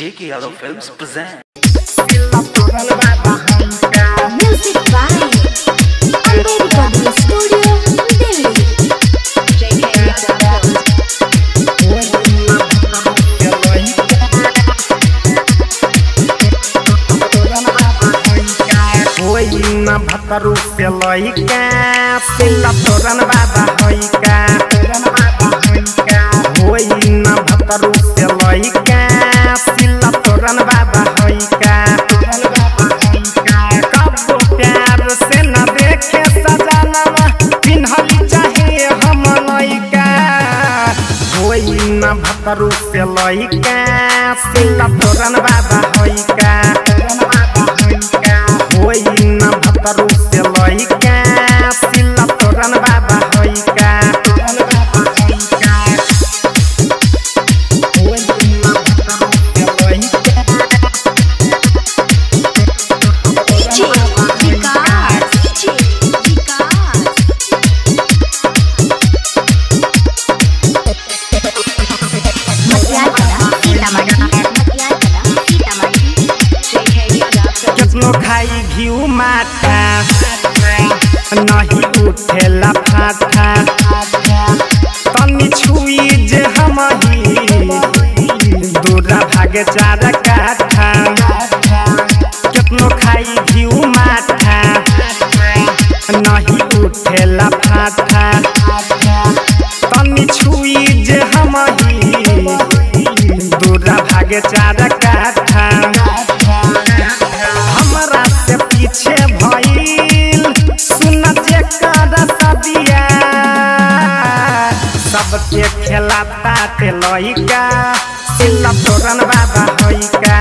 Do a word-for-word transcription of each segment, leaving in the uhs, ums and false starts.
J K Yadav Films present. Music by Amber Recording Studio, Delhi. J K Yadav ना भतरू से लइका सिला तोरन बाबा होइका होई ना भतरू से लइका सिला तोरन बाबा होइका कब प्यार से न देखे सजनवा पिन्हली चाहे हम लइका होई ना भतरू से लइका सिला तोरन बाबा होइका होई ना भतरू से लइका सिला तोरन बाबा होइका खाई घिउ माथा नहीं उठेला फाटा तनी छुई जे हमही दूरा भागे चार काठा कितनो खाई घिउ माथा नहीं उठेला फाटा तनी छुई जे हमही दूरा भागे चार काठा पीछे भइल सुन जेकर सदिया सबके खेलाता ते लइका सिला तोरन बाबा होइका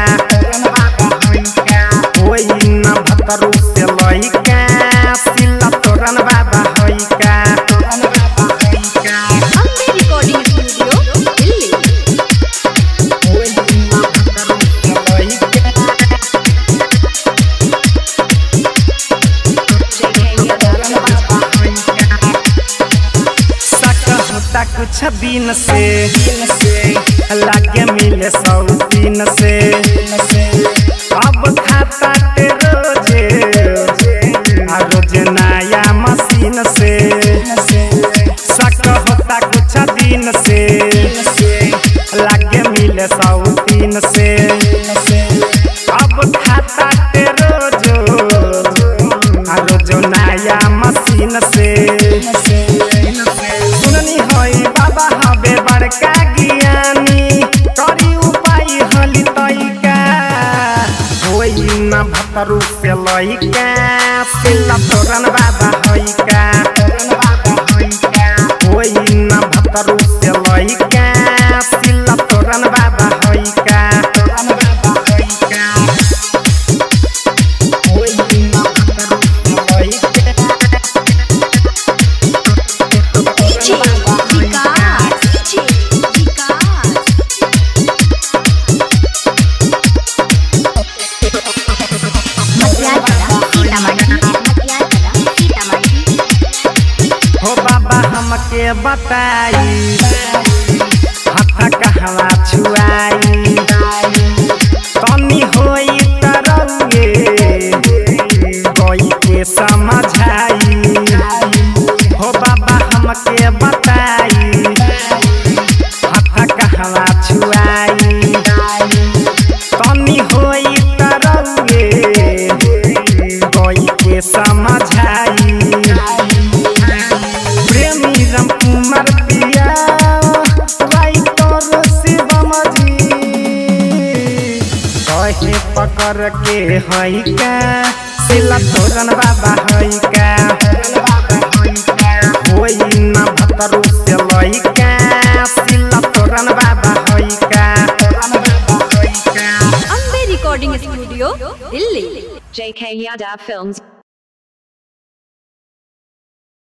होई ना भतरू से लइका सिला तोरन बाबा होइका Amber Recording Studio, Delhi. कुछ दिन से लागे मिले सौ दिन से अब खाता ते रोजे रोज नया मशीन से शक होता कुछ दिन से लागे मिले सौ दिन से अब खाता ते रोजो रोज नया मशीन से बाबा हबे बड़का ज्ञानी करी उपाय हली तइका होई ना भतरू से लइका सिला तोरन बाबा होइका होई ना भतरू से लइका सिला तोरन बाबा होइका के बताई हाथ कहवा छुआई तनी होई तरंगे कोई के समझाई हो बाबा हमके बताई हाथ कहवा छुआई तनी होई तरंगे कोई के समझाई कुमार पिया राइटर शिवम जी कहे पकड़ के होइका सिला तोरन बाबा होइका होई ना भतरू से लइका सिला तोरन बाबा होइका Amber Recording Studio, Delhi. J K Yadav Films.